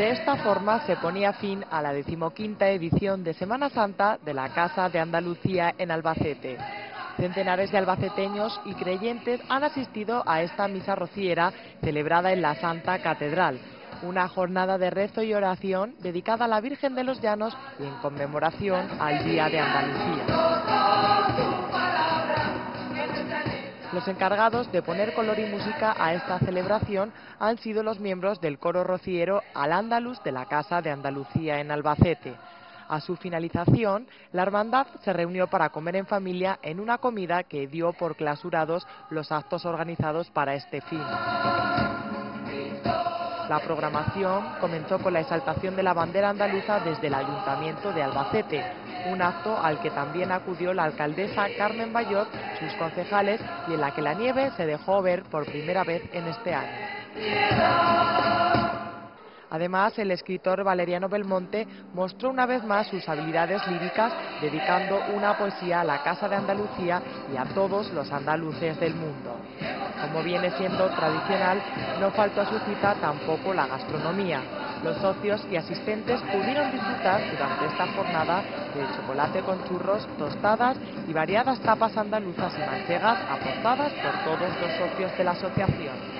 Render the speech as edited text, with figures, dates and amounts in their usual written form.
De esta forma se ponía fin a la 15ª edición de Semana Santa de la Casa de Andalucía en Albacete. Centenares de albaceteños y creyentes han asistido a esta misa rociera celebrada en la Santa Catedral, una jornada de rezo y oración dedicada a la Virgen de los Llanos y en conmemoración al Día de Andalucía. Los encargados de poner color y música a esta celebración han sido los miembros del coro rociero Al Andalus de la Casa de Andalucía en Albacete. A su finalización, la hermandad se reunió para comer en familia en una comida que dio por clausurados los actos organizados para este fin. La programación comenzó con la exaltación de la bandera andaluza desde el Ayuntamiento de Albacete, un acto al que también acudió la alcaldesa Carmen Bayot, sus concejales, y en la que la nieve se dejó ver por primera vez en este año. Además, el escritor Valeriano Belmonte mostró una vez más sus habilidades líricas, dedicando una poesía a la Casa de Andalucía y a todos los andaluces del mundo. Como viene siendo tradicional, no faltó a su cita tampoco la gastronomía. Los socios y asistentes pudieron disfrutar durante esta jornada de chocolate con churros, tostadas y variadas tapas andaluzas y manchegas aportadas por todos los socios de la asociación.